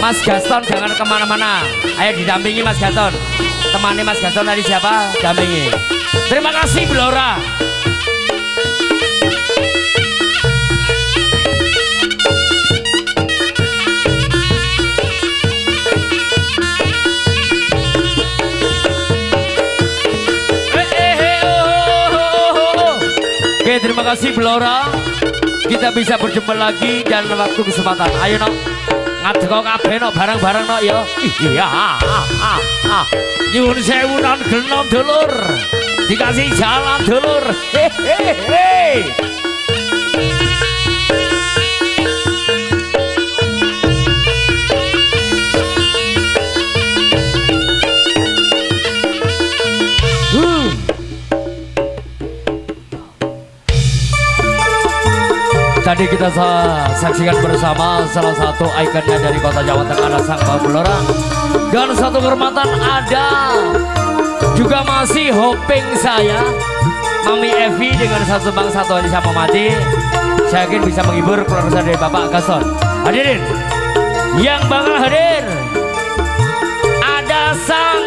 Mas Gaston jangan kemana-mana. Ayo didampingi Mas Gaston. Temani Mas Gaston tadi siapa? Dampingi. Terima kasih Blora. Oke, terima kasih Blora. Kita bisa berjumpa lagi dan waktu kesempatan. Ayo no, ngadeko kabeh no barang-barang no yo. Iya. Nyuwun sewu non genom dulur. Dikasih jalan dulur. Hehehe. Tadi kita saksikan bersama salah satu ikonnya dari kota Jawa Tengah, Sang Mbah Blora. Dan satu kehormatan ada juga masih hoping saya Mami Evi dengan satu bang satu Anissa Mati. Saya yakin bisa menghibur keluarga dari Bapak Gaston. Hadirin yang bakal hadir ada Sang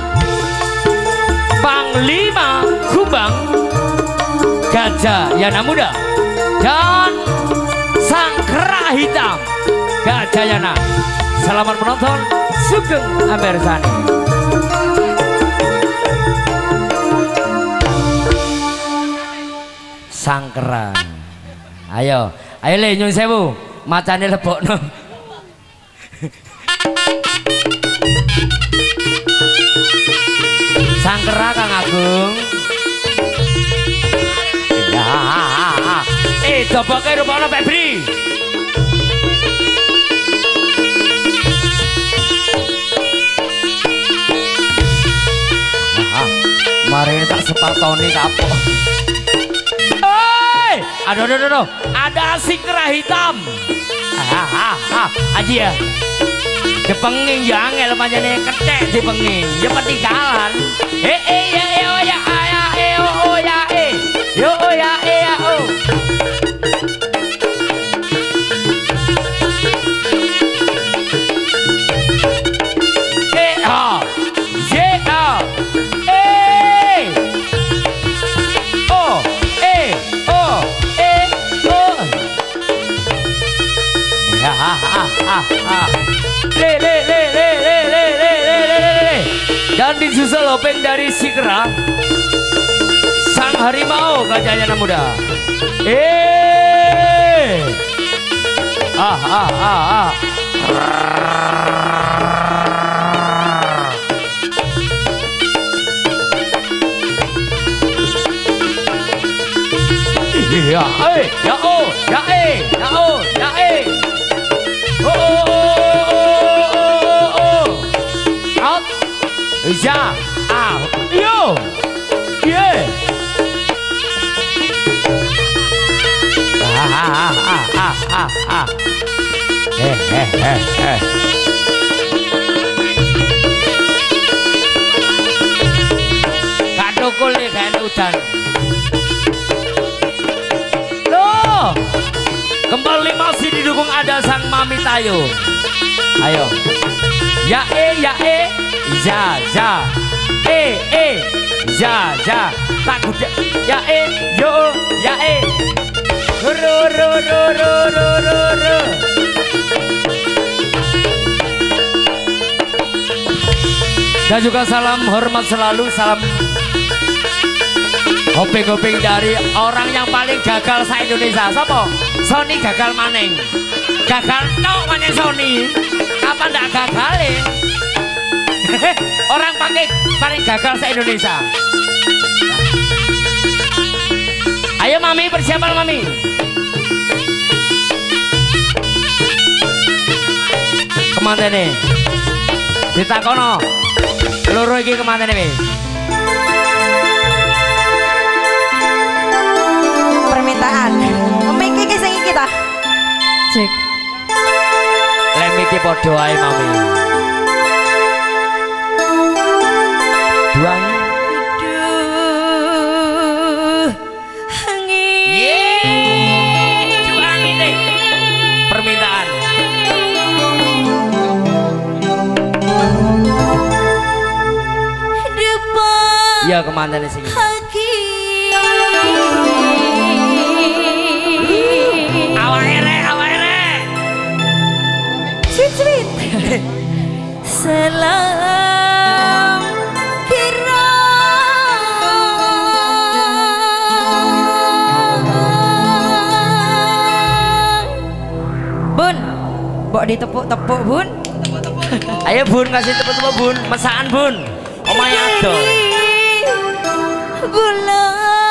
Panglima Kubang Gajah Yana Muda dan Sang Kera Hitam Gajah Yana. Selamat menonton. Sugeng Ambersani. Sang Kera. Ayo le nyun sewu macane lebokno. Sang Kera Kang Agung. Doboke rupane Febri. Mari tak sepatoni kapok. Hei, aduh. Ada si Kera Hitam. Aji ya. Dipenging ya angel pancene kethek dipenging. Ya peninggalan. Dan disusul openg dari si Kera Sang Harimau Gajah Yana Muda. Kadukul nih kayak hujan. Loh, kembali masih didukung ada Sang Mami Tayo. Ayo, ya za tak kuda ya yo ya ro. Dan juga salam hormat selalu, salam hoping-hoping dari orang yang paling gagal sa Indonesia. Siapa? Sony gagal maning. Gagal tok maning Sony. Kapan ndak gagalin? Orang paling gagal se Indonesia. Ayo Mami, persiapan Mami. Kemana nih? Ditakono. Loro iki kemana nih? Permintaan. Mami iki sing iki ta? Cek. Lek iki padha ae Mami. Duang. Permintaan. Iya kemandane sing. Awake rek. Sweet. Salam kira Bun, mbok ditepuk-tepuk Bun. Ayo Bun kasih tepuk-tepuk Bun, masakan Bun. Omahe adol. Gula.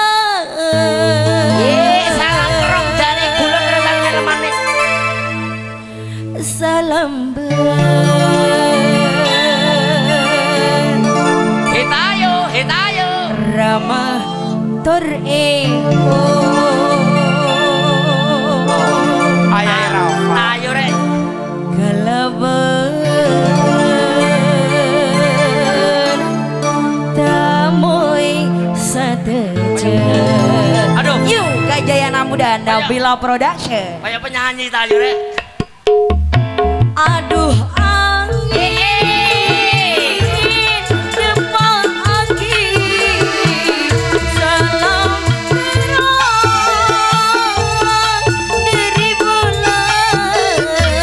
Salam kerong jane gula terusan nyelemane. Salam Hitayo. ramah tur Ayo rek. kalaban tamoy sateja. Aduh. Yuk Kajayana Muda Nabila Production. Kayak penyanyi tayo rek. Aduh angin depan angin salam dari bulan.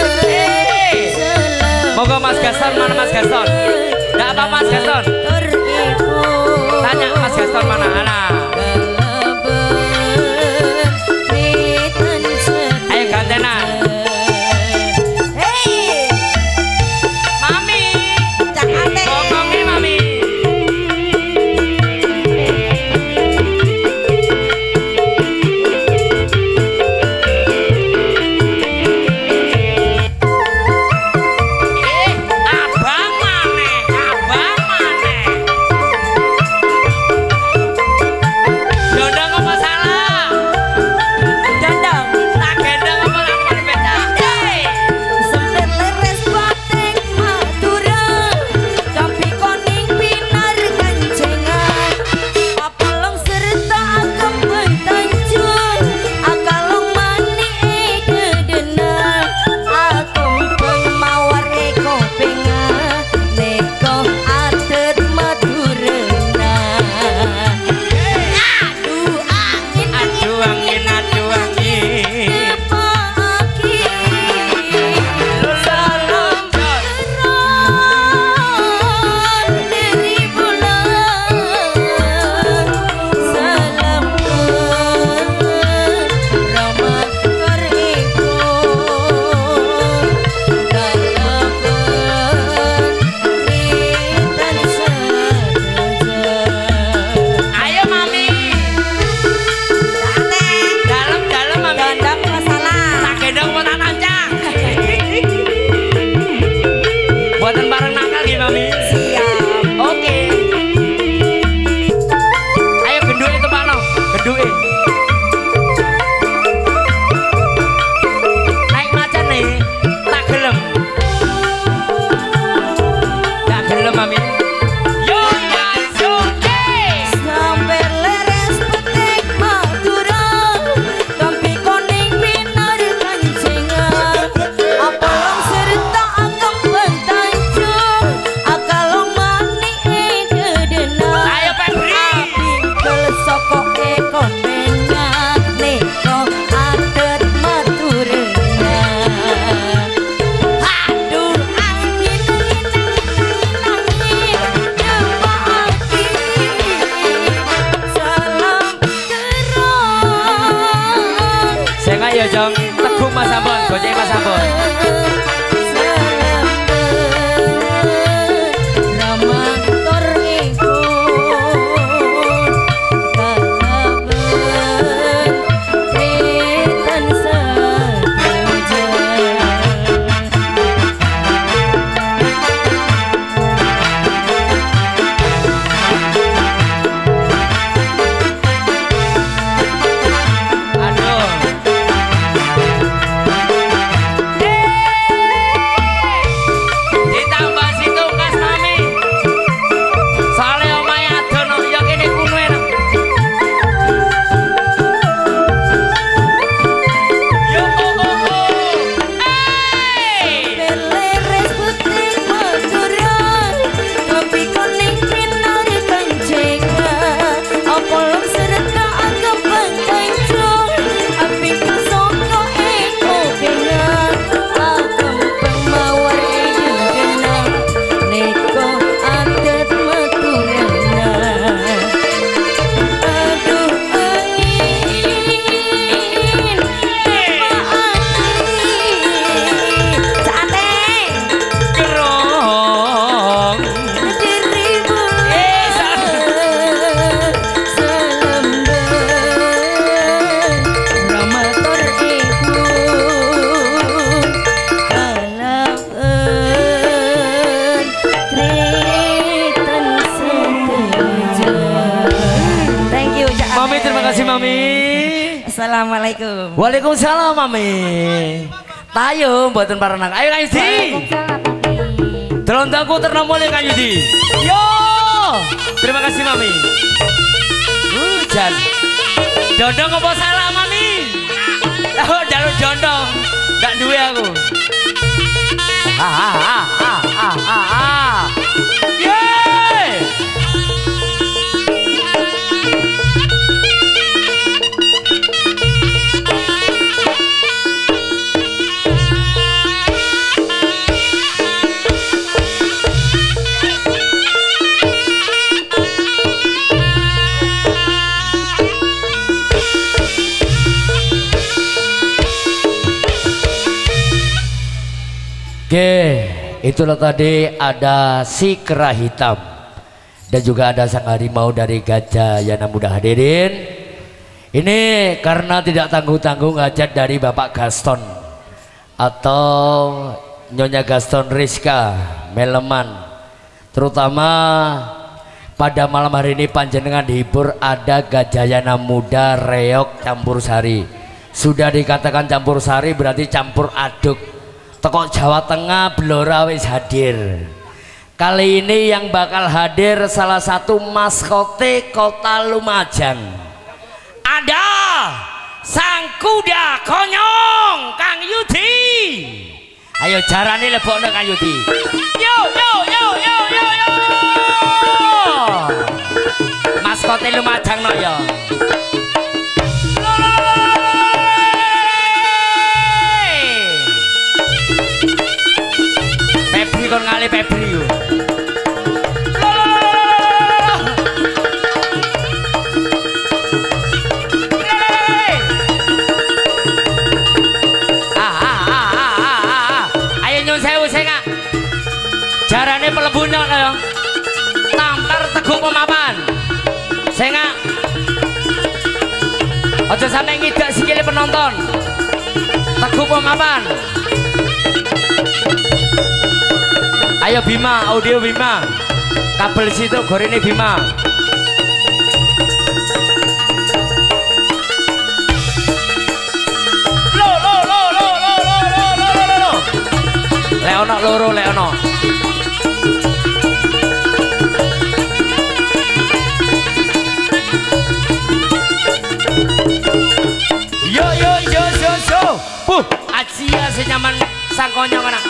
Moga Mas Gaston mana Mas Gaston? Enggak apa Mas Gaston? Tanya Mas Gaston mana? Ayo gantenan. Assalamualaikum. Waalaikumsalam Mami. Tayo mboten parenang. Ayo Kang Yudi. Delontaku ternomol Kang Yudi. Yo. Terima kasih Mami. Hujan. Dondong apa salah Mami? Oh, jalur dondong. Ndak duwe aku. Yeay. Oke, itulah tadi ada si kera hitam dan juga ada sang harimau dari Gajah Yana Muda hadirin. Ini karena tidak tanggung-tanggung hajat dari Bapak Gaston atau Nyonya Gaston Rizka Meleman, terutama pada malam hari ini panjenengan dihibur ada Gajah Yana Muda reok campur sari. Sudah dikatakan campur sari berarti campur aduk. Toko Jawa Tengah Blora wis hadir. Kali ini yang bakal hadir salah satu maskote Kota Lumajang. Ada sang kuda konyong Kang Yudi. Ayo jarane lebokno Kang Yudi. Yo yo yo yo yo yo. Maskote Lumajang no yo. Kon ngali Febri yo. Ayo nyun sewu sing jarane pelebuna kaya tampar teguh pemapan sing aja sampe ngidak sikile penonton teguh pemapan. Ayo Bima, audio Bima, kabel situ gorene Bima. Lo. Leono loro Leono. Yo. Asia senyaman sang konyong anak.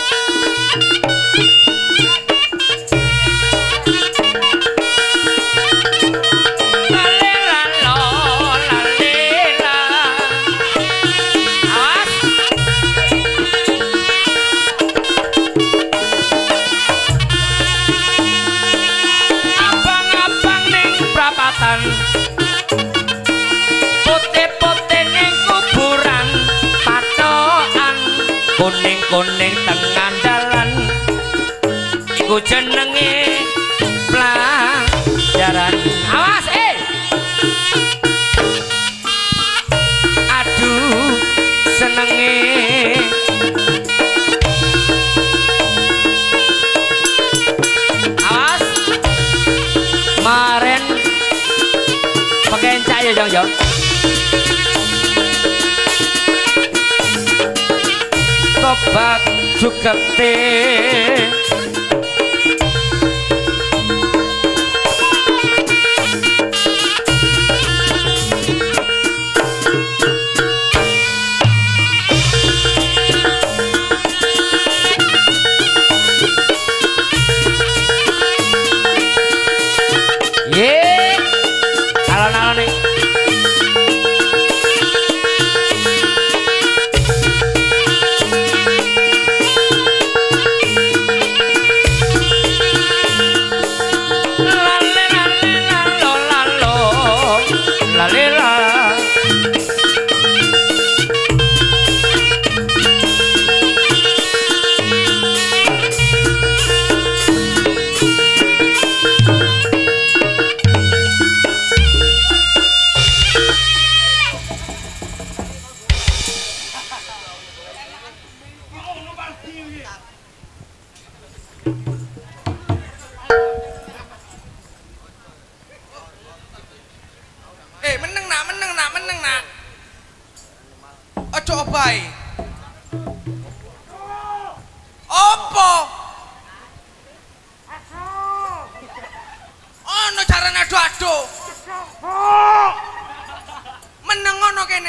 Kuning tengah dalan iku jenenge pelajaran. Awas aduh senenge awas maren pekencak ya jong. Tobat juga teh alon-alon nih.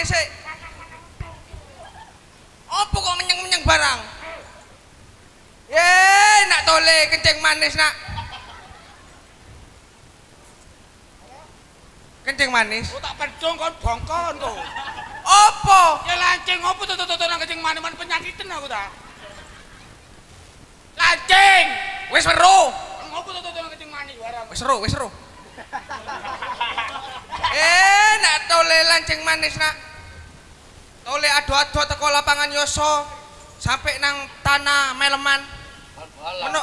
sik. Apa kok menyeng-menyeng barang? Nak tole kencing manis nak. Kencing manis. Oh tak pedong kon bongkon to. Apa? Ya lancing opo to nang kencing manis penyakiten aku ta. Lancing. Wis weruh. Ngopo to nang kencing manis barang. Wis seru. Nak tole lancing manis nak. Tole ado-ado teko lapangan Yoso sampai nang tanah Meleman. Meno.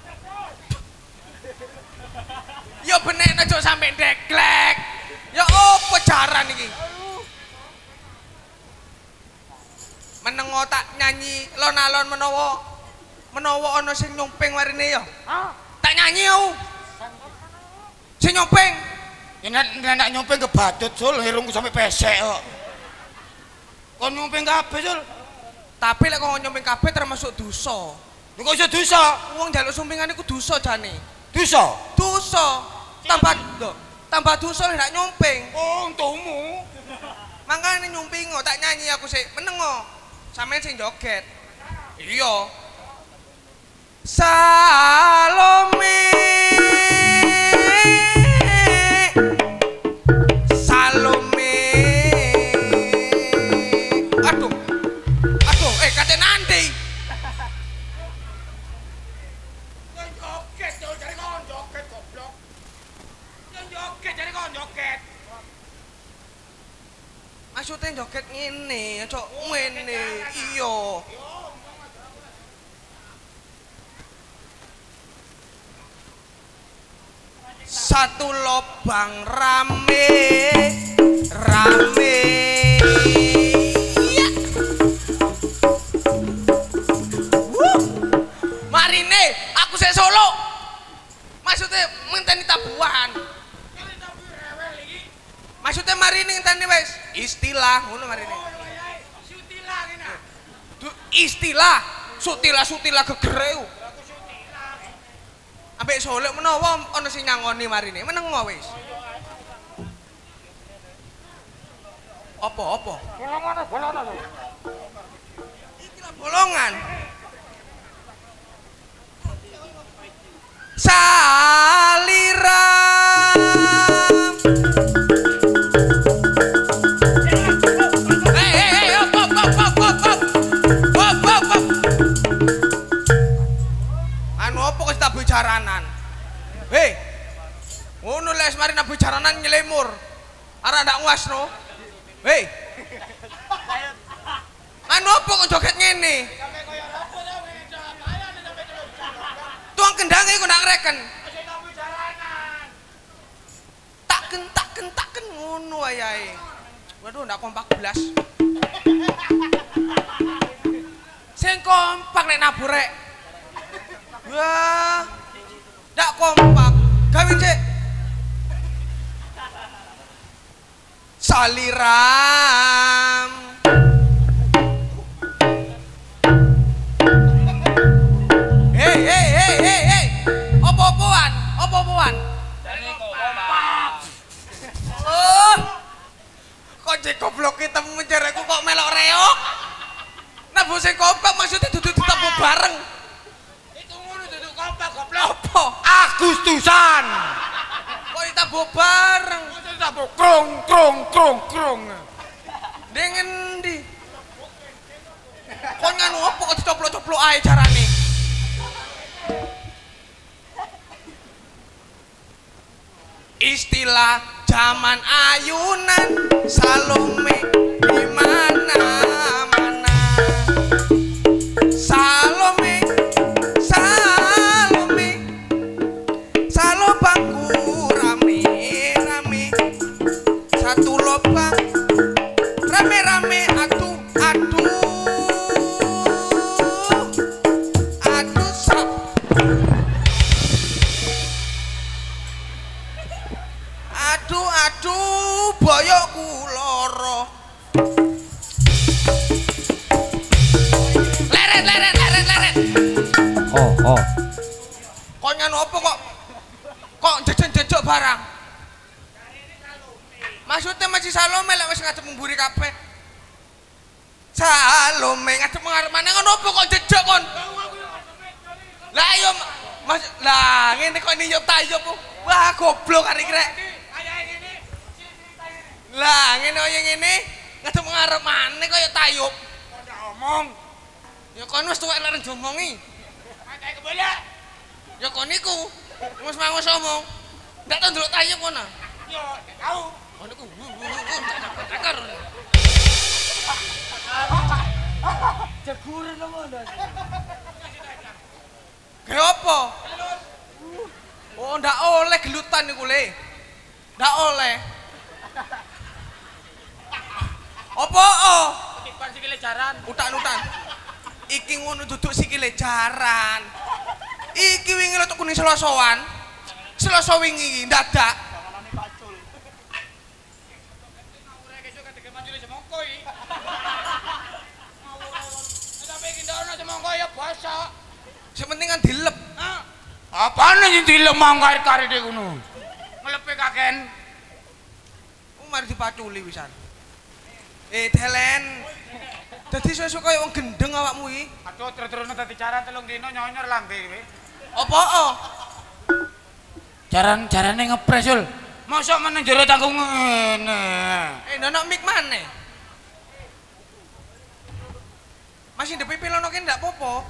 Ya benek aja sampai deklek. Ya opo jaran iki? Menengo tak nyanyi lon-alon menawa ana sing nyumping warine ya. Tak nyanyi aku. Sing nyumping. Ya nek nyumping kebadut sul irungku sampe pesek kok. Kon nyumping kabeh sul. Tapi lek kok nyumping kabeh termasuk dosa. Lha kok iso dosa? Wong njaluk sumpingan iku dosa jane. Dosa? Dosa. Tambah dosa lek ndak nyumping. Oh, untukmu. Mangkane nyumping tak nyanyi aku sik menengo. Sampeyan sing joget. Iya. Salome. Salome. Aduh. Kate nanti. Joget jare kon joget goblok. Joget jare kon joget. Maksudnya joget ngene, aja ngene. Iya. Satu lobang rame. Iya. Marine, aku sik Solo. Maksudnya ngenteni tabuhan. Maksudnya marine ngenteni wis istilah ngono marine. Sutilah kene. Istilah sutila gegereu. Ambek Solo menawa ana sing nyangoni marine menengo wis. Apa? Bolongan. Iki lah bolongan. Saliram. Anu apa kok tak bicaranan? Hei. Ngono les mari nak bicaranan nyelemur. Arek ndak nguasno. Hei. Anu apa kok joget ngene? Tuang kendange kok ndak ngreken. Taken ngono ayahe. Waduh ndak kompak blas. Sing kompak nek nabur rek. Wah. Ndak kompak. Gawe cek. Saliram. Hei. Apa-apaan? Oh. Kok cek goblok kita menjaraku kok melok reok. Nabu sing kompak maksudnya duduk ditabuh bareng. Itu ngono duduk kompak goblok. Apa? Agustusan. Kok ditabuh bareng? Ditabuh krong. Ning endi? Kok nganu apa kok dicoplok-coplok ae carane? Istilah zaman ayunan Salome di mana-mana. Salome bangku rame. Satu lobang rame aduh boyokku loro. Leret. Oh. Kok nyanu apa kok jejek barang? Maksudnya masih Salome lek wis ngadep mburi kabeh. Salome ngadep ngarep maneh ngono opo kok jejak kon? Lah ayo Mas, lah ngene kok niyup tayup. Wah, goblok arek rek. Lah ngene kaya ngene ngadep ngarep maneh kaya tayup. Kok omong. Ya kon wis tuwek larang diomongi. Mate kebolak. Ya kon niku wis mangos omong. Ndak tau ndelok tayup kono. Yo, tahu. Kon niku takar. Jeguren ngono. Kayak apa? Oh, ndak oleh gelutan niku le. Ndak oleh. Apa? Ketiban sikile jaran. Utan-utan. Iki ngono duduk sikile jaran. Iki wingi lho kuning selosoan. Seloso wingi dadak. Sepenting kan dilep. Apane sing dilem mangkar karene ngono? Ngelepe kaken. Mari dipaculi wisan. Delen. Dadi sesuk kaya wong gendeng awakmu iki. Aduh, terus-terusan dadi jaran 3 dino nyonyor lambe kowe. Apa? Jaran-jarane ngepres, Ul. Mosok meneng jero tanggung ngene. Nono mik maneh. Masih ndek pipilono ki ndak apa-apa.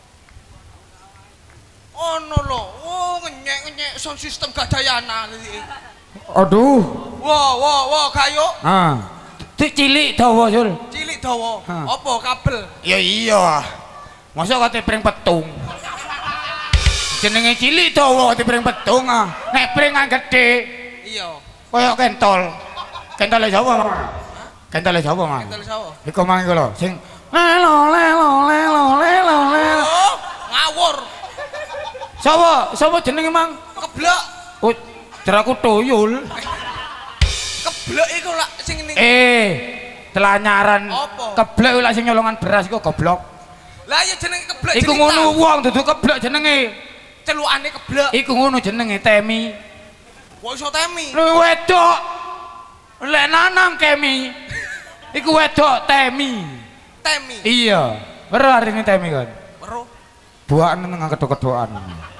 Ono lho. Oh, ngenyek-ngenyek sound system gadayana. Aduh. Wah, gayo. Dik cilik dawa, Sul. Cilik dawa. Apa kabel? Ya iya. Mosok kate pring petung. Jenenge cilik dawa kate pring petung ah. Nek pringan gedhe. Iya. Kaya kentol. Kentole sapa, Mang? Kentole sapa, Mang? Kentol sapa? Iku mang iku lho, sing lelo lelo lelo lelo lelo. Oh, ngawur. Sapa jenenge, Mang? Keblok. Oh, jeraku tuyul. Keblok iku lak sing ning. Telanyaran. Apa? Keblek lak sing nyolongan beras iku goblok. Lah ya jenenge keblok. Iku ngono wong dudu keblek jenenge. Celukane keblok. Iku ngono jenenge Temi. Kok iso Temi? Lu wedok. Lek nanang Kemi. Iku wedok Temi. Temi. Iya. Weruh arine Temi kan. Weruh. Buakan nang kedok-kedokan.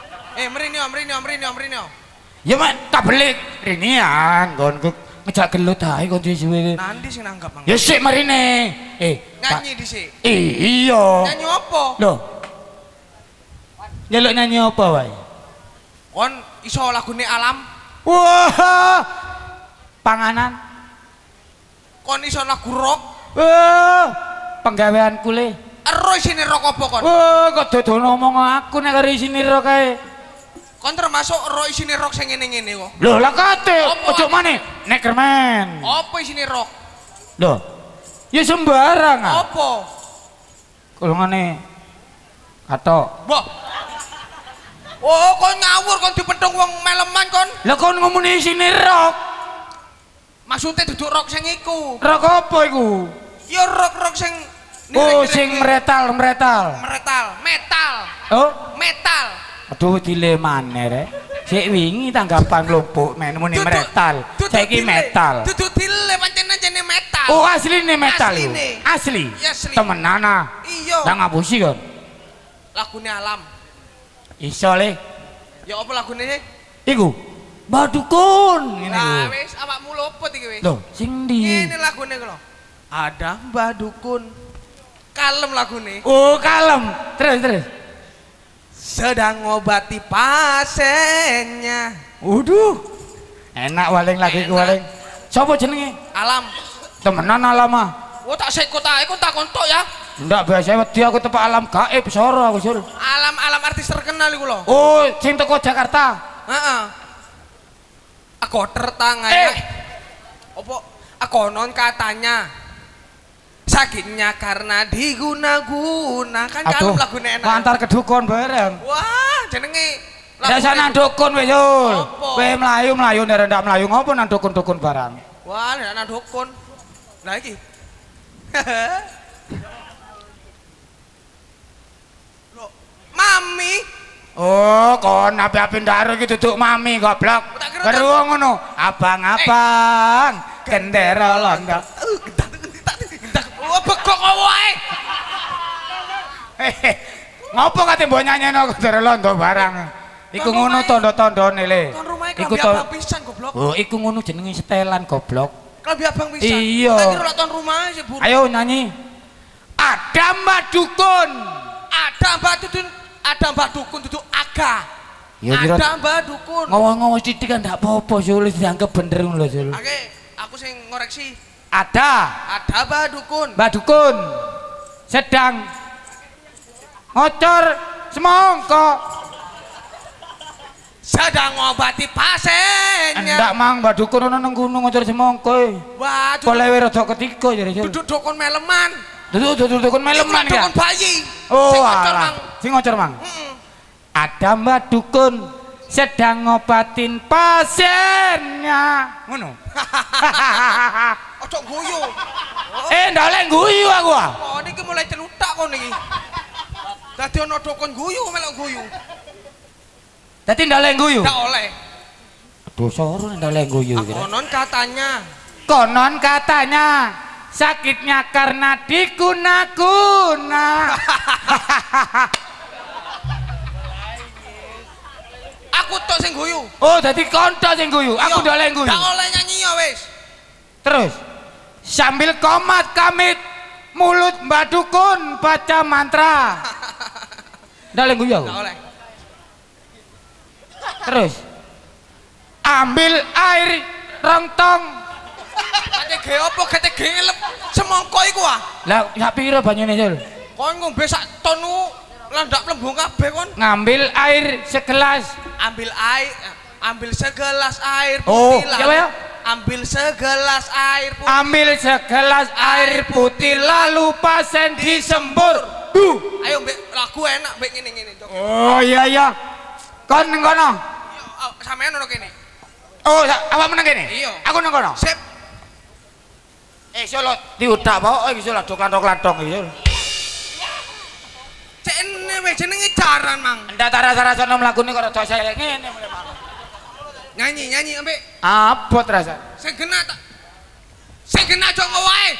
Mrene. Ya mak kabelik rini ya nggonku ngejak gelut ae kon disuwe. Nanti sing nanggap Mang. Ya sik marine. Nyanyi dhisik. Iya. Nyanyi apa? Loh. Nyeluk nyanyi apa wae? Kon iso lagune alam. Wah. Panganan. Kon iso lagu rock. Wah. Penggaweanku le. Ero isine rock apa kon? Wah, kok dodo ngomong aku nek karo isine rock kae. Kon termasuk ero isine rock sing ngene-ngene kok. Lho, lah kate Apa? ojo maneh Neckerman. Apa isine rock? Lho. Ya sembarang ah. Apa? Golongane katok. Wah. Oh, kon ngawur kon dipethung wong meleman kon. Lah kon ngomongin isine rock. Maksudnya duduk rock sing iku. Rock apa iku? Ya rock sing Oh, sing metal. metal. Oh, Metal. aduh dile maneh rek. Sik wingi tanggapan lumpuk men muni metal. Saiki metal. Duduk dile pancen jene metal. Oh, asline metal. Asline. Asli. Ya, asli. Temenan ah. Iya. Lah ngapusi kon. Lagune alam. Iso le. Ya apa lagune sih? Iku. Badukun ngene Nah, lho. wis awakmu luput iki wis. Lho, sing ndi? Ngene lagune ku lho. Ada Mbah Dukun. Kalem lagune. Oh, kalem. Terus. Sedang ngobati pasiennya. Waduh. Enak waling lagi ku waling. Sopo jenenge? Alam. Temenan alam ah. Oh tak sekot ae kon takon tok ya. Ndak biasa wedi aku tepak alam gaib soro aku sur. Alam artis terkenal iku lho. Oh, sing teko Jakarta. Heeh. Aku tertangannya. Apa? Konon katanya sakitnya karena diguna-guna kan kalau lagune enak. Antar kedukun bareng. Wah, jenenge Ndak sana dukun wis Sul. Apa? Kowe mlayu nek ndak mlayu ngopo nang dukun-dukun barang. Wah, nek ana dukun. Lah iki. Loh, Mami. Oh, kon api-api ndaro iki duduk mami goblok. Baru ngono, abang-abang gendera londo. Oh, beko goblok kowe ae. Ngopo kate mbok nyanyeno karo londo barang. Iku ngono tanda-tandane le. Kon rumahe Iku klambi abang pisan goblok. Oh, iku ngono jenenge setelan goblok. Klambi abang pisan. Iya. Tak kira lak ton rumahe sih buru. Ayo nyanyi. Ada Mbak Dukun. Ada Mbak Dukun duduk aga. Ya kira Ada Mbak Dukun. ngomong-ngomong sithik kan ndak apa-apa, Sul, dianggap bener ngono lho, Sul. Oke, aku sing ngoreksi. Ada Mbak Dukun. Mbak Dukun sedang ngocor semongko. Sedang ngobati pasiennya. Ndak mang Mbak Dukun ono nang gunung ngocor semongko. Wah, Kolewe rada ketiga jare, Sul. duduk dukun meleman. Duduk dukun meleman ya. Dukun bayi. Oh, Sing ngocor, alah. Mang. Sing ngocor, Mang. Heeh. Ada Mbak Dukun sedang ngobatin pasiennya. Ngono. Ojo guyu. Ndak oleh guyu aku. Oh, niki mulai celutak kok niki. Dadi ono dukun guyu melok guyu. Dadi ndak oleh guyu. Ndak oleh. Aduh, soro ndak oleh guyu kira. Konon katanya Sakitnya karena diguna-guna. aku tok sing guyu. Oh, dadi konco sing guyu. Aku ndak oleh guyu. Ndak oleh nyanyi ya wis. Terus sambil komat kamit mulut Mbak Dukun baca mantra. Ndak oleh guyu aku. Ndak oleh. Terus ambil air rongtong. Kate ge opo kate ge ngelep semongko iku ah. Lah sak pira banyune, Sul? Kon ngombe sak tonu lah ndak mlembung kabeh kon. Ngambil air segelas. Ambil segelas air Oh, putih. ya, ya. Ambil segelas air putih. Ambil segelas air putih lalu pasien disembur. Ayo mbek lagu enak mbek ngene-ngene, Cok. Oh iya iya. Kon nang kono. Sampeyan ono kene. Oh, awakmu nang kene? Iya. Aku nang kono. Sip. Solo diudak wae iki Sul adok-adok iki Sul. Cek ene wis jenenge jaran, Mang. Ndak rasa-rasane mlakune kok rada saya ngene mulai Mang. Nyanyi ambek Abot rasa. sing genah tak. Sing genah aja wae.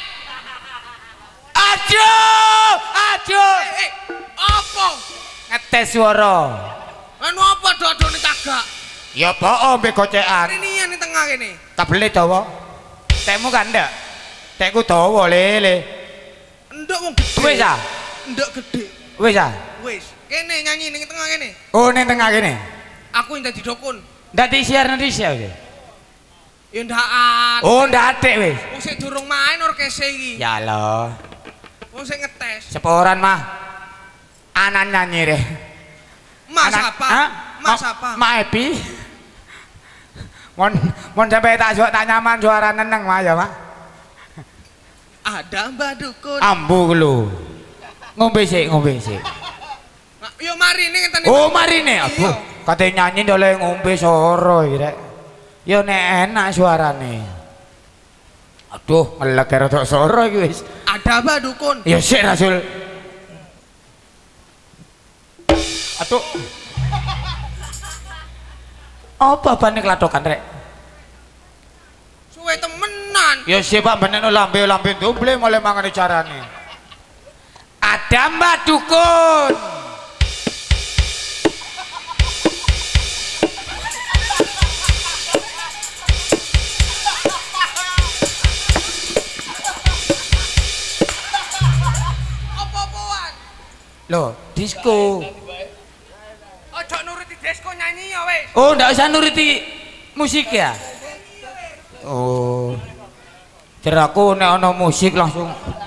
Aduh. Apa? Ngetes swara. Anu apa dodone tagak? Ya po mbek gocekan. Ini ning tengah kene. Kabele dawa. Tekmu kan ndak? Tekku dawa lele. Nduk wong gedhe. Wis ah. Nduk gedhe. Wis ah. Wis, kene nyanyi ning tengah kene. Oh ning tengah kene. Aku yang dadi dukun. Ndak disiar Indonesia wis. Ya ndak ate. Oh ndak atik wis. Wong sik durung main orkese iki. Ya Allah. Wong sik ngetes. Seporan mah. Anan nyanyi deh. Mas Anak- apa? Hah? Mas apa? Ma Epi. Mon sampai tak nyaman suara neneng mah ya, Mak. Ada Mbak Dukun. Ambu lu. Ngombe sik. Yo mari ning ngenteni. Oh, marine. Iya. Aduh, kate nyanyi ndole ngombe soro iki rek. Yo nek enak suarane. Aduh, ngelek rada soro iki wis. Ada Mbak Dukun. Ya sik Rasul. Aduh. Apa bane klatokan rek? Suwe temenan. Ya sik Pak beneno lambe doble mulai mangane carane. Ada Mbak Dukun. Apa-apaan? Loh, disco. Ojo nuruti disco nyanyi ya wis. Oh, ndak usah nuruti musik ya. Oh. Jeraku nek ana musik langsung.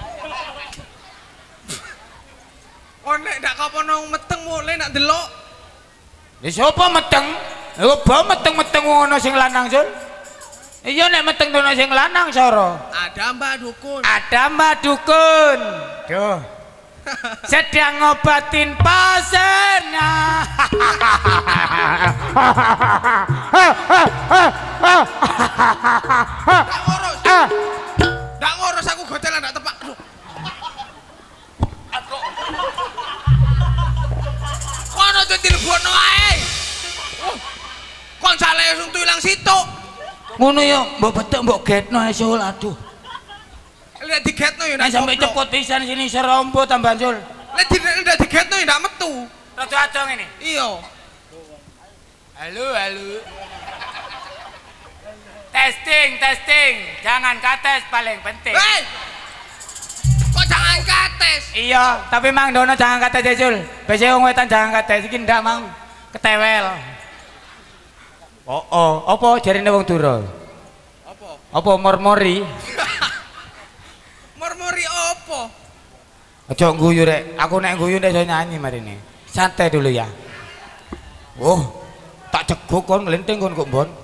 Oh nek ndak kapono meteng mulai nak delok. Ya sapa meteng? Ya ba meteng-meteng ngono sing lanang, Sul. Iya nek meteng dono sing lanang soro. Ada Mbak Dukun. Ada Mbak Dukun. Duh. Sedang ngobatin pasiennya. Ndak ngurus. Ndak ngurus aku gocelan ndak tepak. Aduh. Kono tuh dilebono ae. Kon sale langsung ilang situ. Ngono yo, mbok betek mbok getno ae Sul, aduh. Lek digetno ya Nek sampe cepot pisan sini serombo tambah Sul. Lek ndak digetno ya ndak metu. Rada adong ini. Iya. Halo, halo. Testing, testing. Jangan kates paling penting. Hei! Kok jangan kates? Iya, tapi Mang Dono jangan kates ya, Sul. Biasanya wong wetan jangan kates iki ndak Mang ketewel. Oh, apa jarine wong Dura? Apa mormori? Mormori apa? Aja guyu rek. Aku nek guyu nek iso nyanyi marine. Santai dulu ya. Oh, tak ceguk kon nglenting kon kok Bon.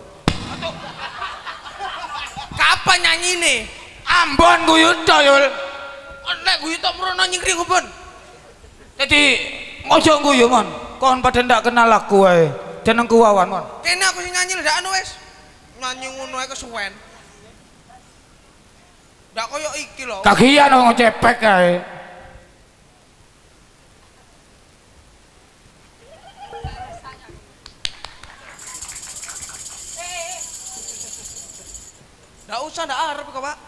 Kapan nyanyine? Ambon guyu to, Yul. Nek guyu tok mrono nyingkring Bon. Jadi ojo guyu mon. Kon pada ndak kenal aku wae. Jenengku Wawan mon. Kene aku sing nyanyi ndak anu wis. Nyanyi ngono ae kesuwen. Ndak koyo iki lho. Kagian wong cepek kae. Ndak usah ndak arep kok, Pak.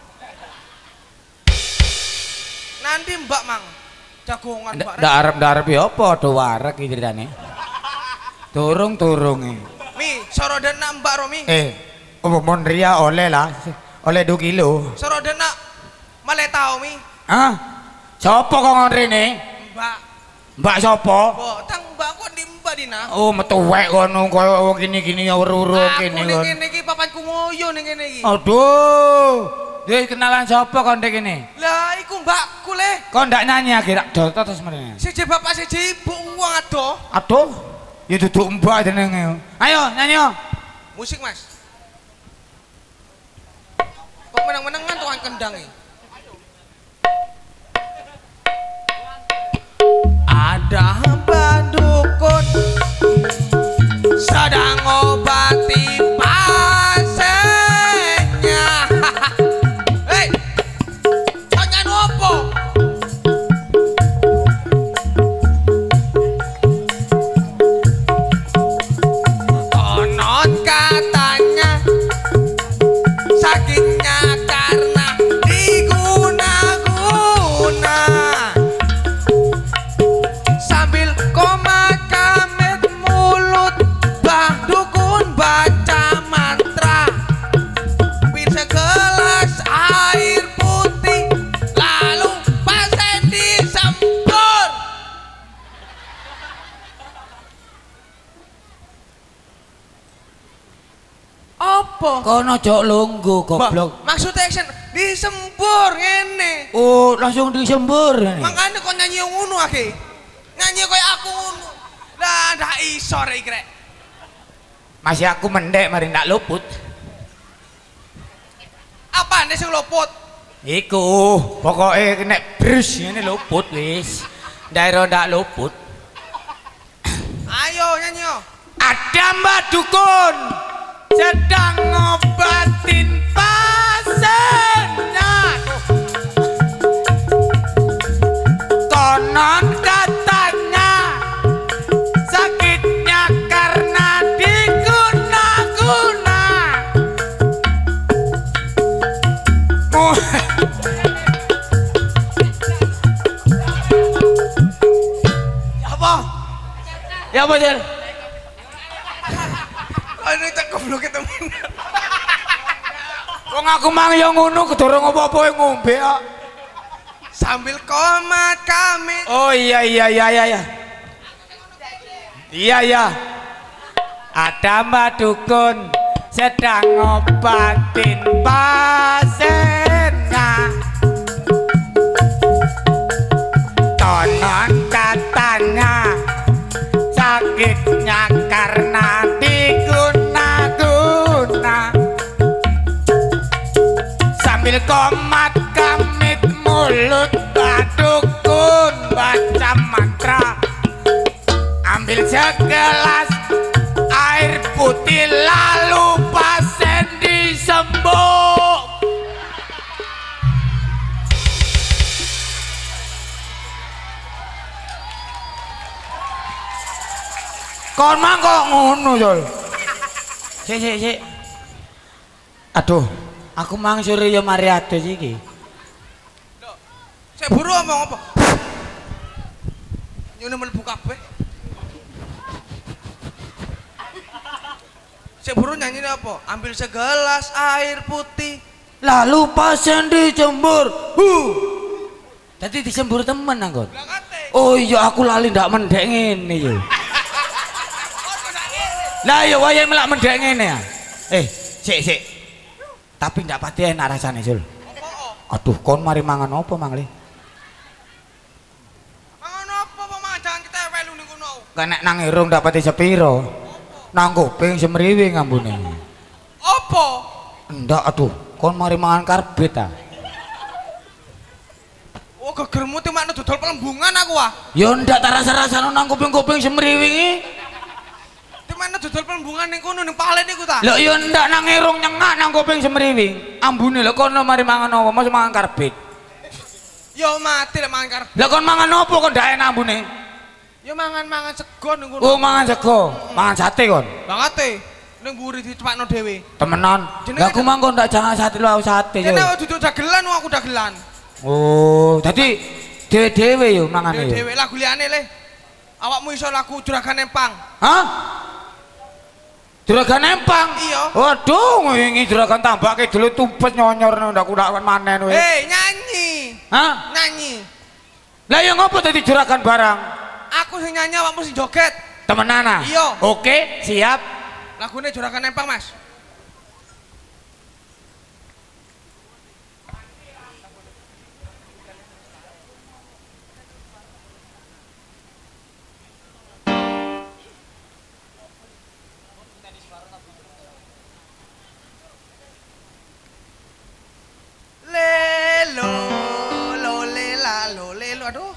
Nanti Mbak Mang. Jagongan Mbak. Ndak arep ya apa do warek iki ceritane. Turung-turung iki. Mi, sorodena Mbak Romi. Apa mon ria oleh lah. Oleh 2 kilo. Sorodena malah tau mi. Hah? Sopo kok ngon rene? Mbak. Mbak sopo? Mbok tang Mbak kok di Mbak Dina. Oh, metu wek kono koyo wong kini-kini ya weru-weru kene Aku ning kon. kene iki papanku ngoyo ning kene iki. Aduh. Dia kenalan sopo kon dek ini? Lah iku mbakku le. Kok ndak nyanyi akhir doto terus mrene. Siji bapak siji ibu wong adoh. Aduh. Ya duduk mbak jenenge. Ayo nyanyi yo. Musik, Mas. Kok menang-menangan tukang kendang iki. Ada badukun sedang ngobati pasiennya. Hei, jangan opo. Konon katanya sakitnya karena diguna-guna. Sambil koma kamit mulut bah dukun baca mantra. Ambil segelas air putih lalu pasien disembur. Apa? Kono jok lungguh goblok. Maksud action disembur ngene. Oh, langsung disembur ini. Makanya kok nyanyi yang ngono akeh. Nyanyi kayak aku ngono. Lah ndak iso rek rek. Masih aku mendek mari ndak luput. Apa nih sing lopot? Iku, pokoknya nek brus ini luput wis. Daerah ndak luput. Ayo nyanyi yo. Ada Mbak Dukun sedang ngobatin pasiennya. Konon katanya sakitnya karena diguna-guna. Apa? Ya apa Jel? Anu tak goblok temen. Wong aku mang yo ngono kedorong apa-apa ngombe kok. Sambil komat kami. Oh iya. Iya. Ada Mbak Dukun sedang ngobatin pasiennya. Konon katanya sakitnya karena diguna-guna. Sambil komat kamit mulut Mbak Dukun baca mantra. Ambil segelas air putih lalu pasien disembur. Kon mang kok ngono Jol. Sik. Aduh, aku mang sore yo mari adus iki. Sik buru ngomong apa? Nyune mlebu kabeh. Sik buru nyanyine apa? Ambil segelas air putih. Lalu pasien dijemur. Tadi dijemur temen anggon. Oh iya aku lali ndak mendek ngene yo. Lah ya wayahe melak mendek ngene ya. Sik. Tapi ndak pati enak rasane, Sul. Aduh, kon mari mangan apa, Mangli? Mangan apa mangan jangan kita welu ning kono. Kena nang irung ndak pati sepiro. Nang kuping semriwing ambune. Apa? Ndak aduh, kon mari mangan karbit ta. Oh gegermu ti makno dodol pelembungan aku ah. Ya ndak tak rasa-rasane nang kuping-kuping semriwing iki. Ti makno dodol pelembungan ning kono ning palen iku ta. Lho ya ndak nang irung nyengak nang kuping semriwing. Ambune lho kono mari mangan apa? Mas mangan karbit. Ya mati lek mangan karbit. Lah kon mangan apa kok ndak enak ambune? Ya mangan sego ning kono. Oh mangan sego, mangan sate kon. Bangate ning mburi dicepakno dhewe. Temenan. Lah aku mangko ndak jangan sate lho sate yo. Kene duduk dagelan aku dagelan. Oh, dadi dhewe-dhewe yo mangane yo. Dhewe lagu liyane le. Awakmu iso lagu Juragan Empang. Hah? Juragan Empang? Iya. Waduh, wingi juragan tambake dulu tumpes nyonyorno ndak kudakan manen kowe. Nyanyi. Hah? Nyanyi. Lah ya ngopo dadi juragan barang? Aku sing nyanyi awakmu sing joget. Temenan ah? Iya. Oke, siap. Lagune Juragan Empang, Mas. Lelo, lo lela, lo lelo, aduh.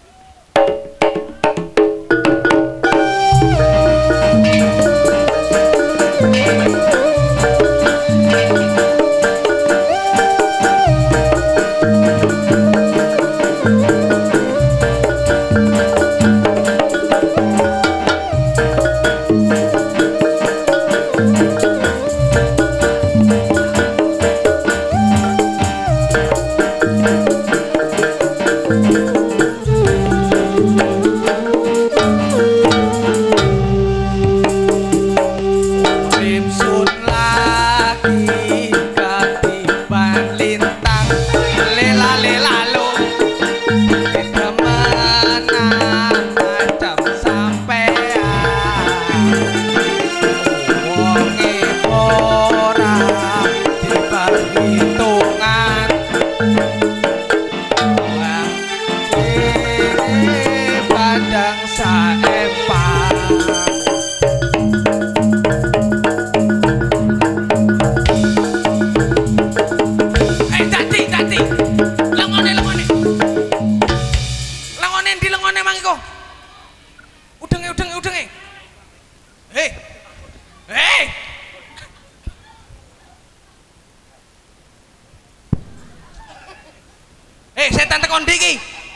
Setan tekon iki.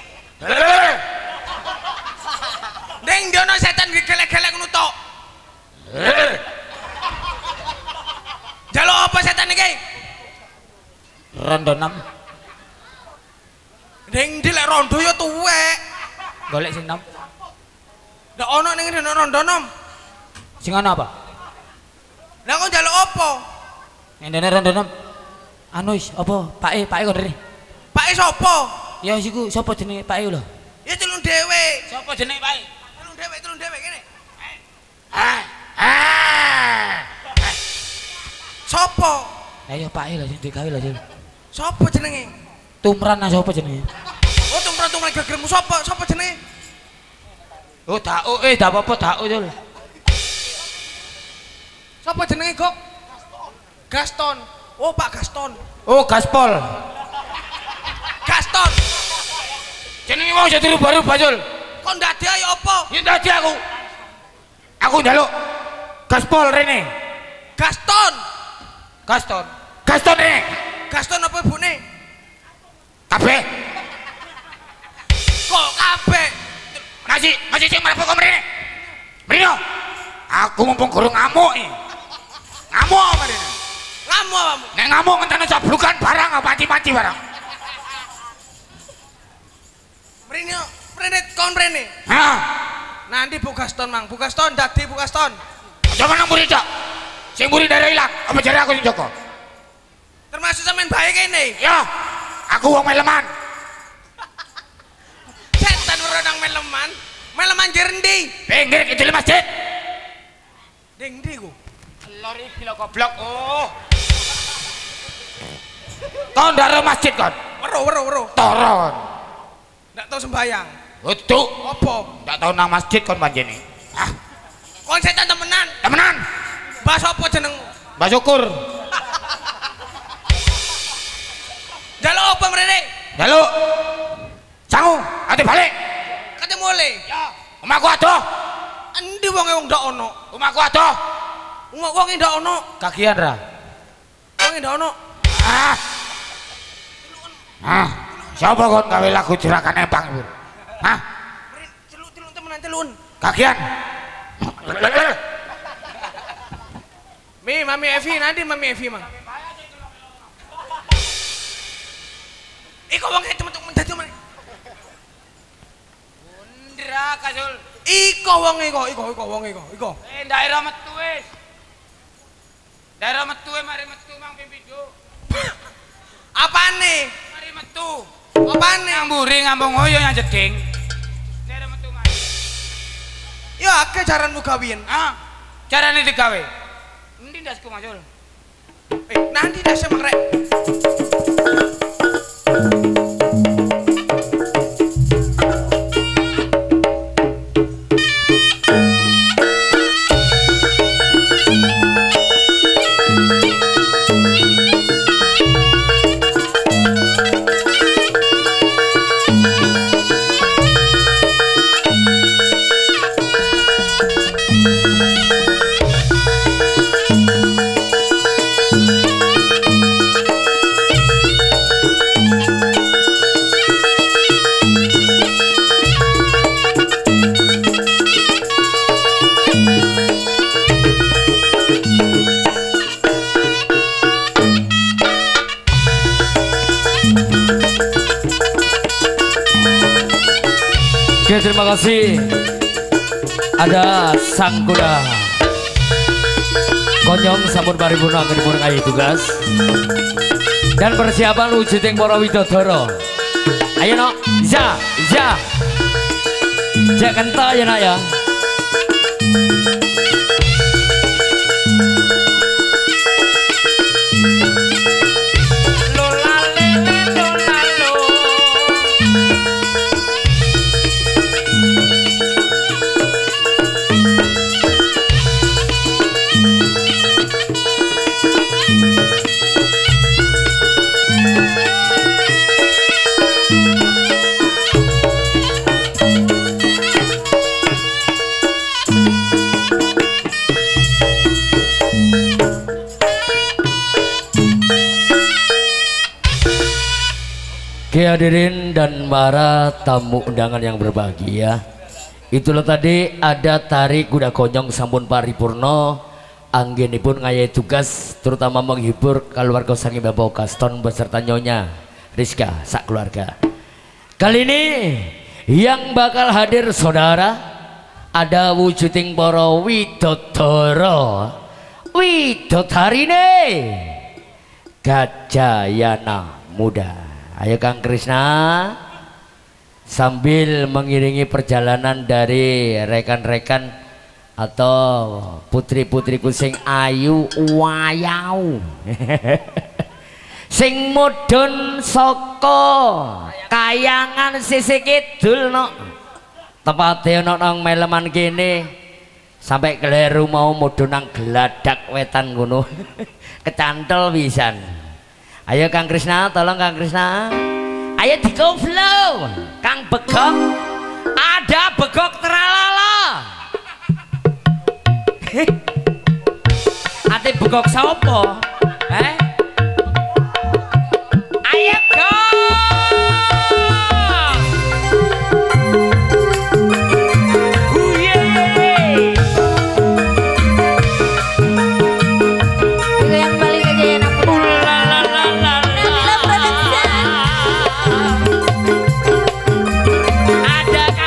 Ning ndono setan gelek-gelek ngono tok. Jaluk apa setan iki? Rondo 6. Ning ndi lek rondo ya tuwek. Golek sing 6. Ndak ono ning ngene rondo 6. Sing ana apa? Lah kok njaluk apa? Ndene rondo 6. Anu wis apa? Pake kon rene. Pake sapa? Ya siku sapa jenenge Pake lho? Ya celun dhewe. Sapa jenenge Pake? Celun dhewe kene. Sapa? Lah ya Pake lho sing digawe lho. Sapa jenenge? Tumran nang sapa jenenge? Oh tumran gegermu sapa? Sapa jenenge? Oh Dauk dak apa-apa Dauk to. Sapa jenenge, Gok? Gaston. Oh, Pak Gaston. Oh, Gaspol. Gaston. Jenenge wong sing dirubah-rubah, Jul. Kok ndadi ayo apa? Ya ndadi aku. Aku njaluk Gaspol rene. Gaston. Gaston. Gaston rene. Gaston apa ibune? Kabeh. Kok kabeh? Masih sing mlebu kok mrene. Mrene. Aku mumpung gurung ngamuk iki. Ngamuk mrene. Ngamuk awakmu. Nek ngamuk ngenteni sablukan barang apa mati-mati barang. Rene kon rene. Hah? Nanti Bu Gaston mang, Bu Gaston dadi Bu Gaston. Aja menang mburi cok. Sing mburi daerah ilang, apa jare aku sing jaga? Termasuk sampean bae kene. Ya. Aku wong meleman. Setan weronang meleman. Meleman jerendi. Pinggir kidul masjid. Ding ndi ku? Lor iki lho goblok. Oh. Kon ndaro masjid kon. Wero. Toron. Ndak tau sembayang. Utuk. Apa? Ndak tau nang masjid kon panjene. Ah, Kon setan temenan. temenan. Mbah sapa jeneng? Mbak Syukur. Jaluk apa mrene? Jaluk. Sangu, ate balik. Kate mule. Ya, omahku adoh. Endi wong ndak ono? Omahku adoh. Wong ndak ono. Kagian ra. Wong ndak ono. Ah. Ah. Siapa kon gawe lagu jerakan empang ibu? Hah? Celuk temenan celun. Kagian. Mami Evi nanti Mami Evi mang. Iko wong temen menjadi mana? Bundra kasul. Iko wong iko. Daerah metu wis. Daerah metu mari metu mang pimpido. Apane? Mari metu. Apane? Ngamburi ngambung ngoyo yang jeding. Daerah metu mari. Ya akeh jaranmu gawian. Ah, carane digawe. Endi ndasku Masul? Nanti dah semang rek. Oke, terima kasih. Ada sang kuda konyong sambut paripurna anggen dipun ayi tugas dan persiapan wujuding para widodara. Ayo nok, za kenta ya nak ya. Oke hadirin dan para tamu undangan yang berbahagia, itulah tadi ada tari kuda konyong sampun paripurna anggenipun ngayahi tugas terutama menghibur keluarga sang Bapak Gaston beserta Nyonya Rizka sak keluarga. Kali ini yang bakal hadir saudara ada wujuding para widodara widodarine Gajayana Muda. Ayo Kang Krisna sambil mengiringi perjalanan dari rekan-rekan atau putri-putriku sing ayu wayau sing mudhun saka Kayangan sisi kidul no tepate ana nang meleman kene sampai keliru mau mudhun nang Gladak wetan ngono kecantol pisan. Ayo Kang Krisna, tolong Kang Krisna. Ayo dikoplo Kang Begok. Ada Begok tralala. Ate Begok sapa? Ayo go. Ada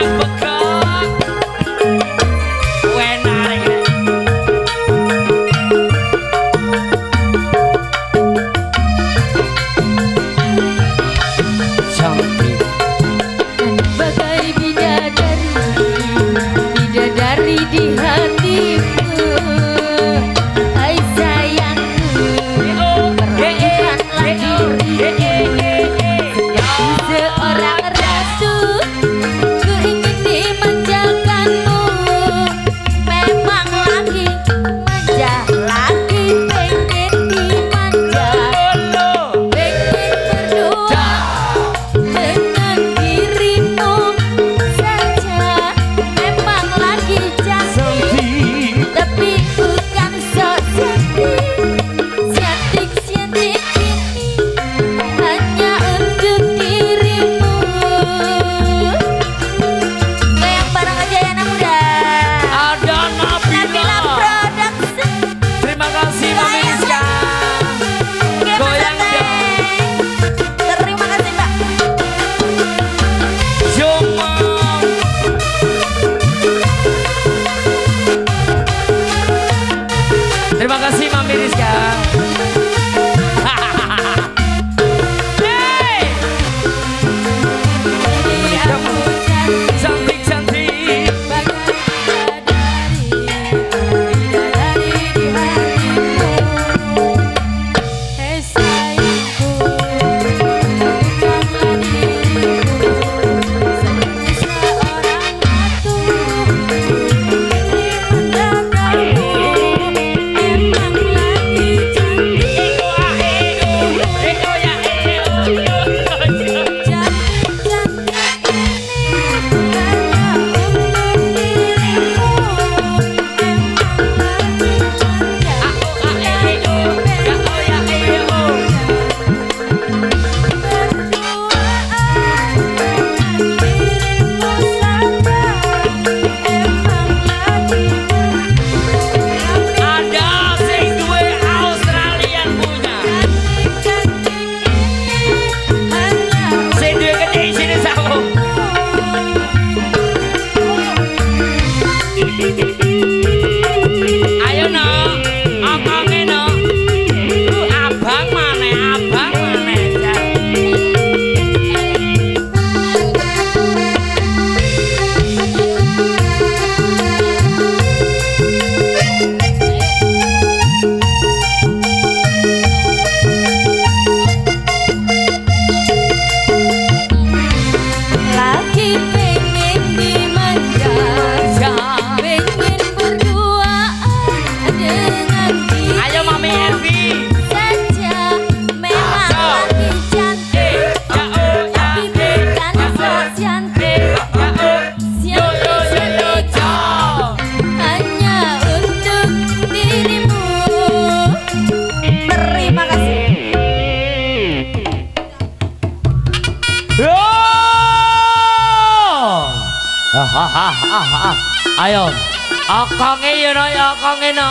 Ayo. Akange ya no ya akange no.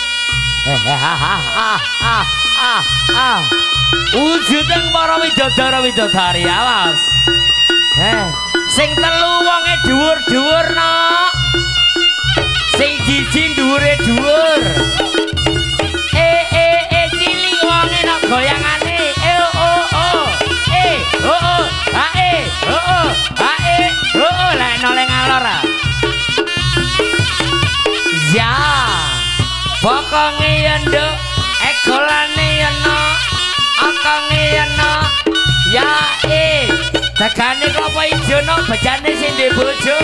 Wujuding para widodara-widodari awas. Sing telu wonge dhuwur-dhuwur no. Sing jiji dhuwure dhuwur. Cilik wonge no goyangane. Lek noleng alor. Ya. Bokonge ya nduk, egolane ya no. Akange ya no. Ya dagane klopo ijo no, bejane sing ndek bojo.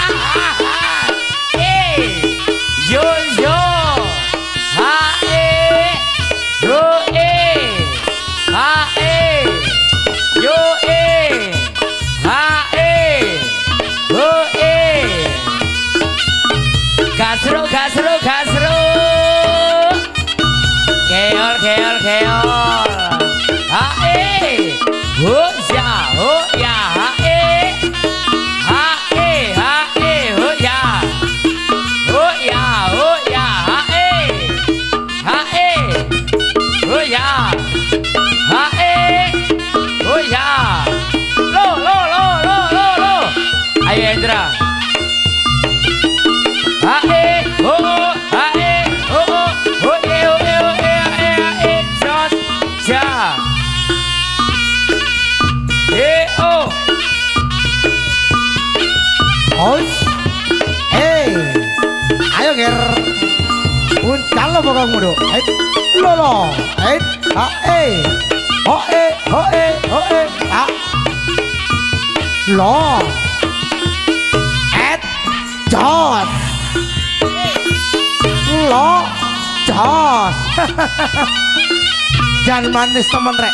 Yo yo. Yo Yo Gasro Keol Ho ya ho ya ho ya ho ya ho ya lo ayo Endra ayo ger uncal lo bokong mudo lo lo jos lo jos jangan manis temen rek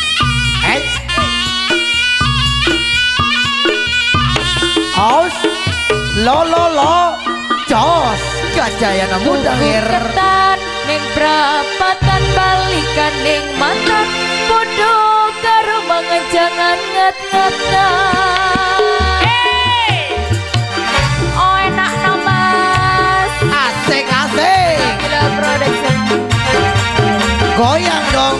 aus lo jos gajaya namun dangir ketan ning prapatan balikan ning mantan podo karo mangenjangan nget-ngetan oh enak no mas asik Gila Production goyang dong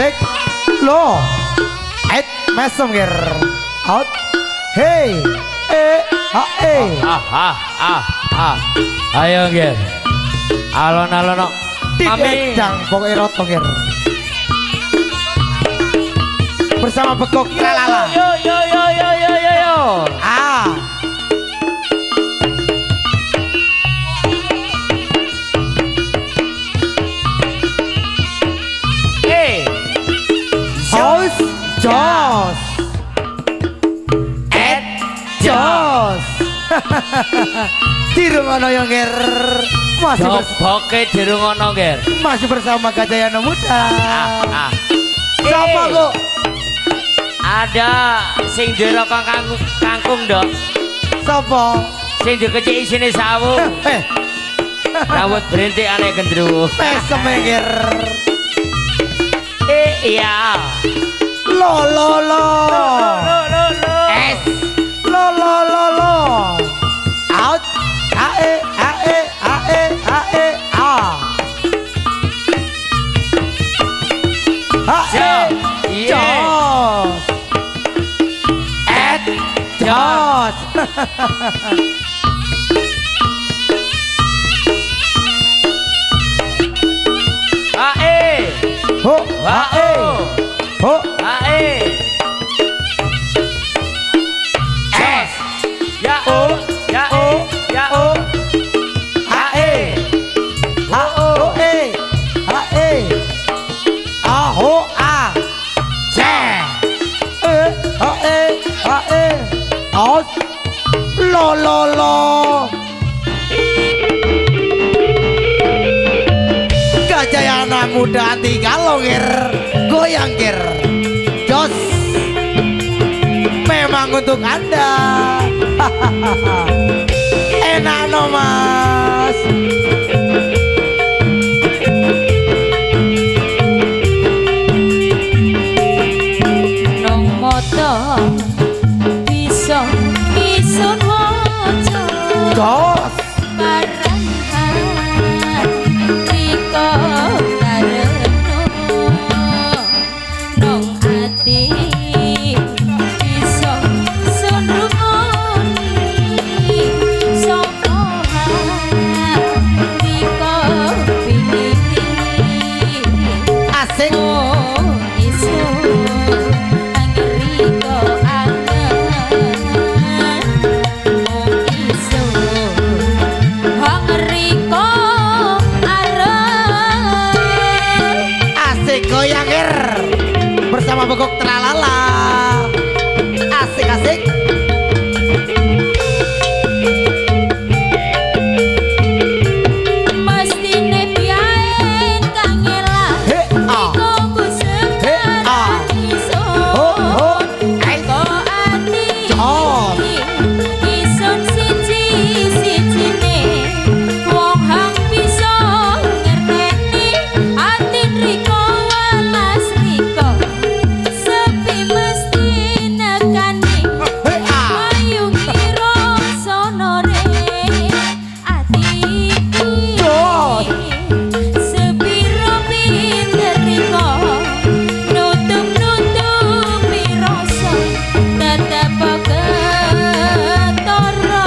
Asik. Lo. Ait mesem ger. Out. Hey. Ayo ger. Alon-alon Tidak jang pokoknya roto ger. Bersama Bekok Tralala. Yo. Ah. Jos. Jos. Jos. Dirungono yo nger. Joboke dirungono ger. Masih bersama Gajayana Muda. Siapa Eh. kok? Ada sing jero kangkung dok. Siapa? Sing dikecik isine sawu. Rambut berintik aneh gendruwo. Mesem nger. Iya. Lo. Es. Lo. Out. A. Jos. Iya. Jos. Ae. Ho. Ho. Ae. Jos. Ya O. ya O. ya O. A. Ho. A. Aus. Lo. Gajayana Muda tinggal nger. Goyang nger. Jos. Memang untuk Anda. Enak no mas. Nong moto bisa isun waca Jos. parangan riko kareno nong ati bisa sun rukoni sapa riko piniti Asik. Asik goyang nger. Bersama Bekok Tralala. Asik. Mestine biyen kangelan He, ah. Iko ku sekarang Ho. isun Iko ati Jos. isun siji-sijine Wong hang bisa ngerteni ati riko walas riko Sepi mesti nekani He, ah. Ayu kira sonore atiku Jos. sepiro pinter riko nutup-nutupi rasa tetep ketara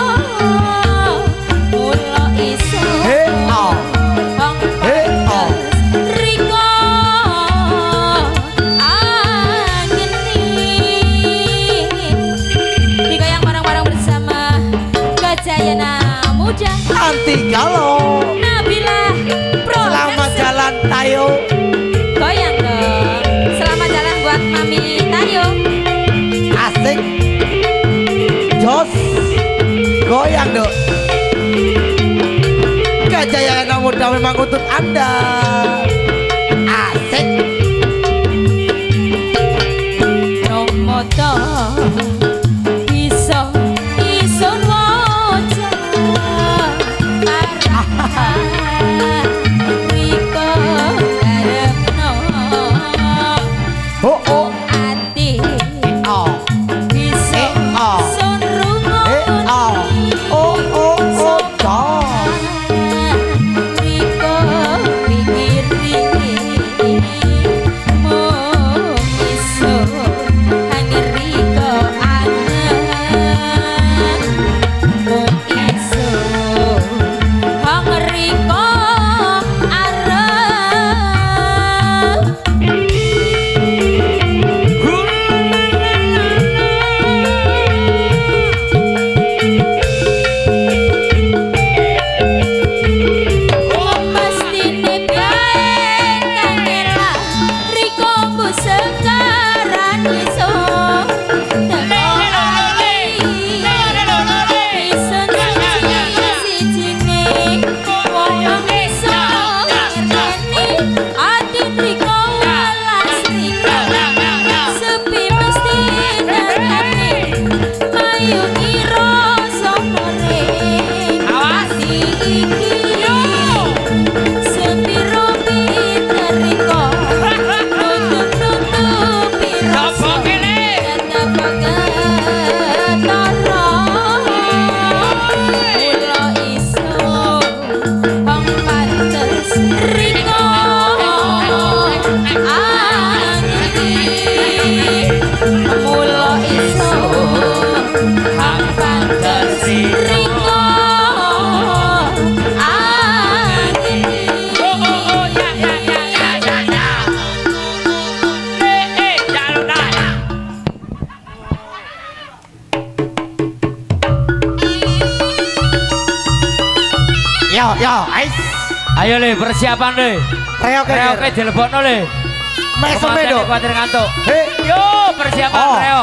mula iso He, ah. bang He, ah. riko angeni digoyang bareng-bareng bersama Gajayana Muda Anti galau. Nabila Selamat Production. jalan Tayo. Goyang dong. Selamat jalan buat Mami Tayo. Asik. Jos. Goyang dong. Gajayana Muda memang untuk Anda. Asik. Nomoto bisa isun waca parahan riko karepno Ho. ati Ah. bisa ah. sun He, ah. Oh. Jos. riko pikir Ayo le persiapan le. Reoke. Reoke dilebokno le. Meseme do. Kuwatir ngantuk. He. Yo persiapan Oh. reok.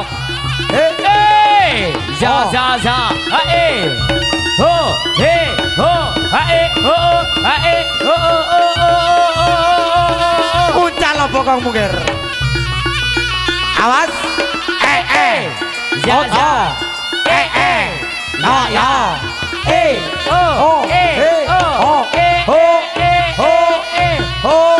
Za Oh. za za. Hae. Ho he ho hae ho hae ho. Uncal apa kangmu ger? Awas. Za Oh, za. oh. Ya ya. Oh. Oh. Oh. Oh.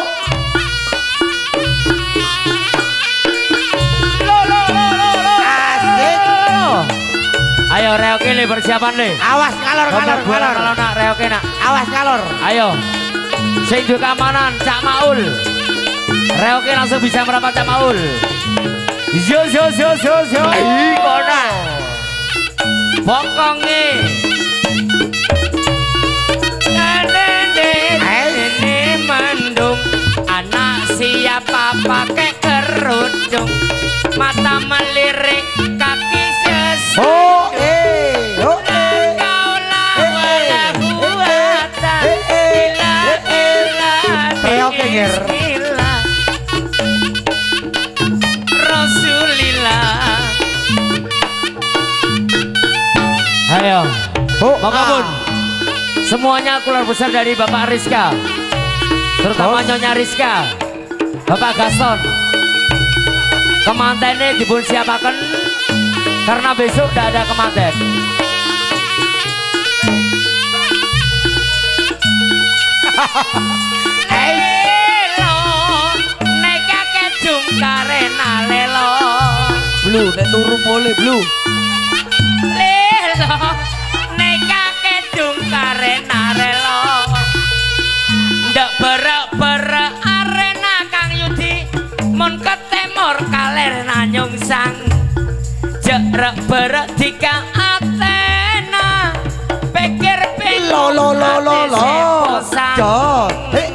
Asik. Ayo reoke le persiapan le. Awas ngalor. Kalau nak reoke nak. Awas ngalor. Ayo. Sing duwe keamanan Cak Maul. Reoke langsung bisa merapat Cak Maul. Yo. Kono. Bokonge. Ini mendung. Anak siapa pakai kerudung. Mata melirik kaki sesu. Oh, Rasulillah. Ayo, Bang semuanya keluar besar dari Bapak Rizka, terutama Nyonya Rizka, Bapak Gaston. Kemantennya dipun siapakan karena besok tidak ada kemanten. Lelo Blue nek turu boleh Blue Lelo nek kakek dung karena relo ndak berek-berek arena Kang Yudi mon ketemor kaler nanyung sang jerek berek dika Athena pikir lo jo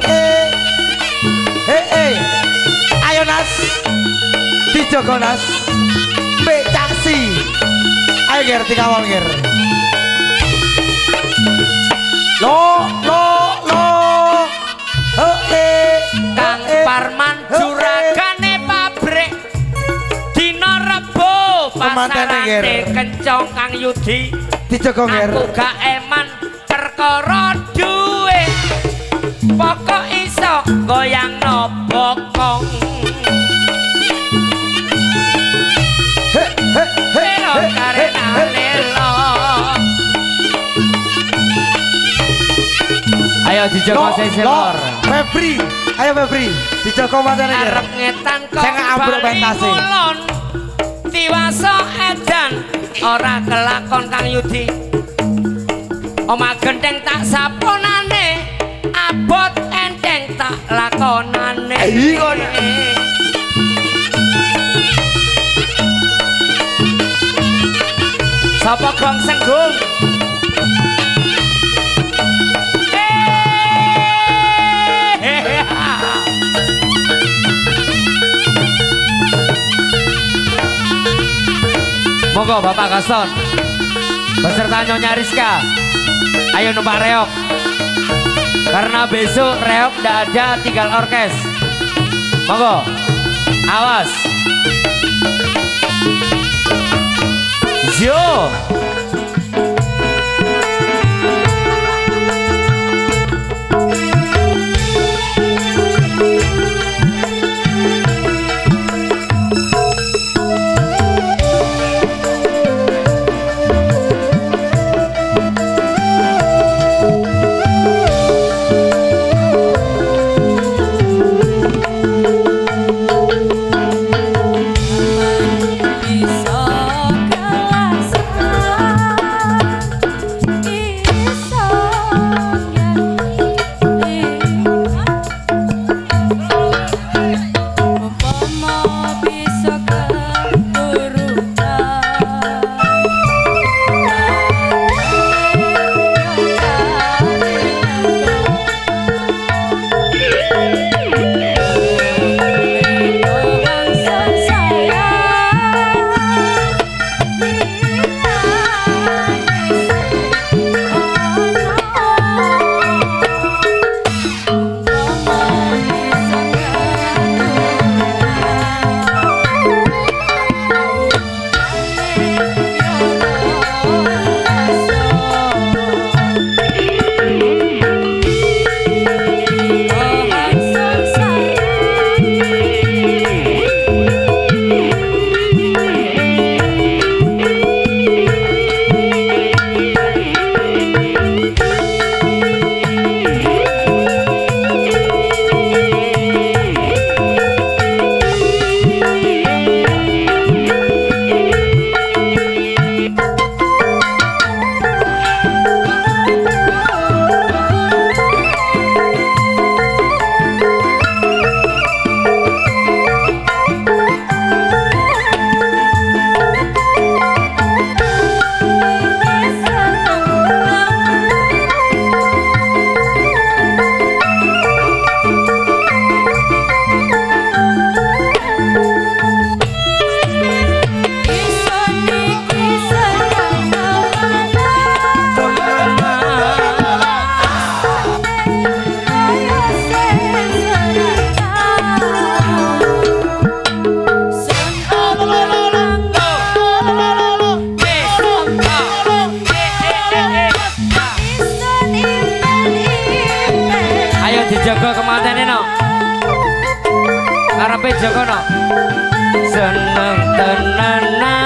ayo Nas dijogo Nas mbek caksi ayo ger dikawal ger lo Kang Parman juragane pabrik dina Rebo pasarane kencong Kang Yudi dijogo ger aku gak eman perkara duwe pokok iso goyang no bokong lelo karena lelo ayo dijogo seselor Febri ayo Febri dijogo matane ger arep ngetan kok sing ambruk pentase tiwaso edan ora kelakon Kang Yudi omah gendeng tak saponane abot enteng tak lakonane sapa gong senggung monggo Bapak Gaston beserta Nyonya Rizka ayo numpak reok karena besok reok tidak ada tinggal orkes monggo awas yo Arepe Jokono. Seneng tenanan.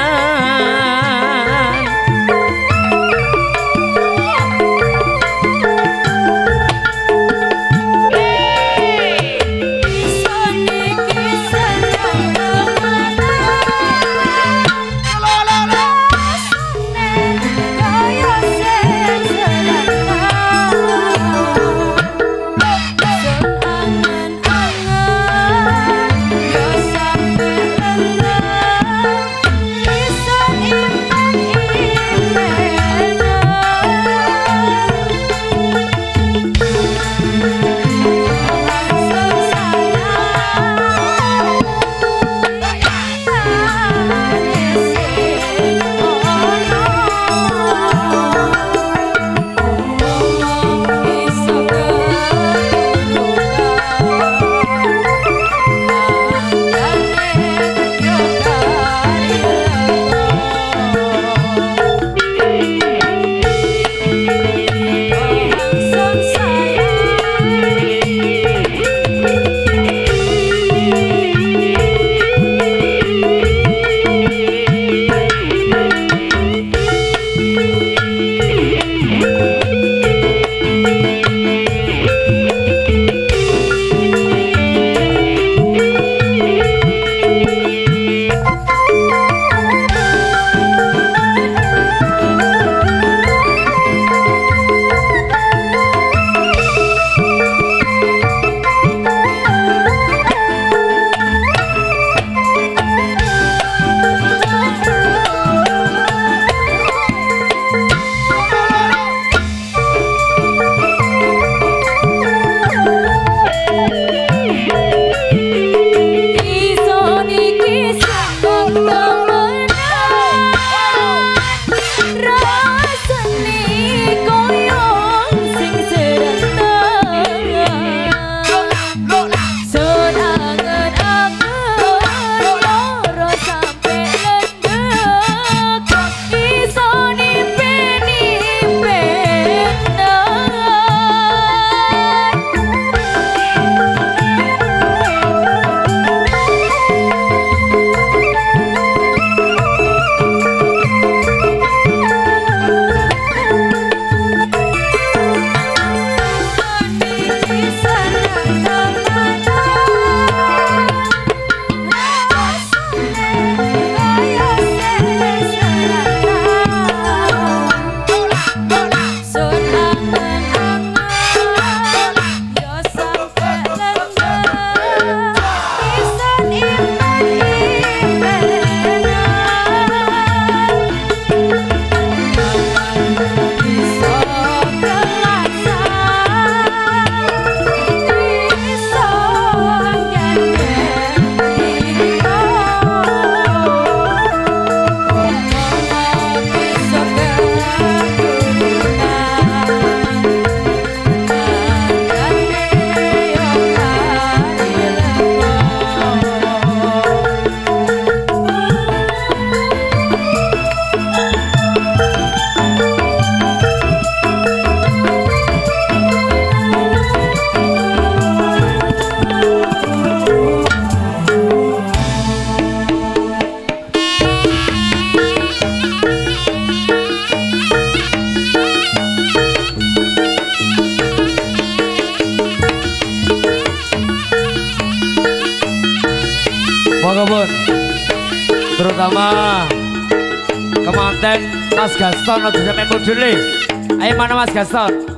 Monggo terutama kemanten Mas Gaston aja sampe mundur. Ayo mana Mas Gaston?